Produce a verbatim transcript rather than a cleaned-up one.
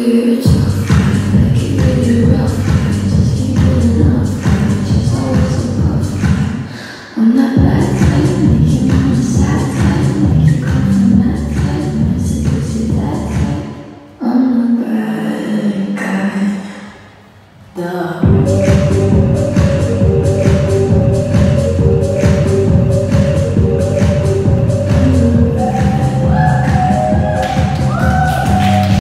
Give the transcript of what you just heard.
you're tough, make it really rough. Just keep it enough, just always so rough. I'm that bad type, make you want a sad type, make you come from that type, make seduce you that type. I'm the bad guy. Duh.